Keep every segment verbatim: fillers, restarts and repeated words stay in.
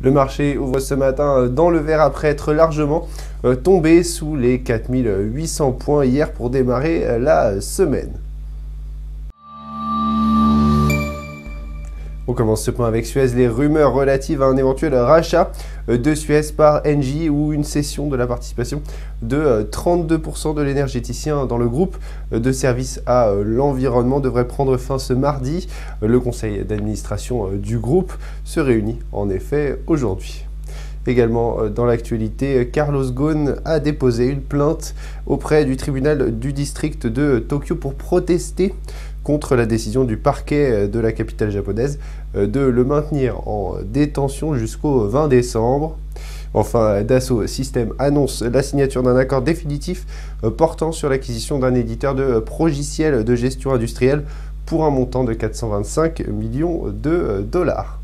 Le marché ouvre ce matin dans le vert après être largement tombé sous les quatre mille huit cents points hier pour démarrer la semaine. On commence ce point avec Suez, les rumeurs relatives à un éventuel rachat de Suez par Engie ou une cession de la participation de trente-deux pour cent de l'énergéticien dans le groupe de services à l'environnement devrait prendre fin ce mardi. Le conseil d'administration du groupe se réunit en effet aujourd'hui. Également dans l'actualité, Carlos Ghosn a déposé une plainte auprès du tribunal du district de Tokyo pour protester contre la décision du parquet de la capitale japonaise de le maintenir en détention jusqu'au vingt décembre. Enfin, Dassault Systèmes annonce la signature d'un accord définitif portant sur l'acquisition d'un éditeur de logiciels de gestion industrielle pour un montant de quatre cent vingt-cinq millions de dollars.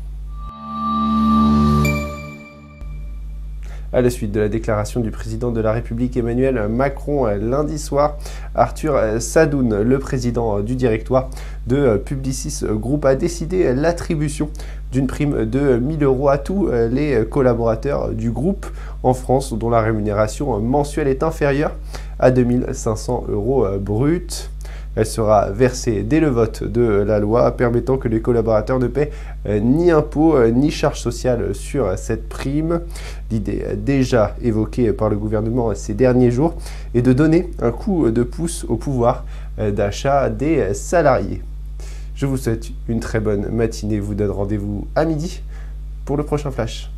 À la suite de la déclaration du président de la République Emmanuel Macron lundi soir, Arthur Sadoun, le président du directoire de Publicis Group, a décidé l'attribution d'une prime de mille euros à tous les collaborateurs du groupe en France dont la rémunération mensuelle est inférieure à deux mille cinq cents euros bruts. Elle sera versée dès le vote de la loi, permettant que les collaborateurs ne paient ni impôts ni charges sociales sur cette prime. L'idée déjà évoquée par le gouvernement ces derniers jours est de donner un coup de pouce au pouvoir d'achat des salariés. Je vous souhaite une très bonne matinée. Je vous donne rendez-vous à midi pour le prochain flash.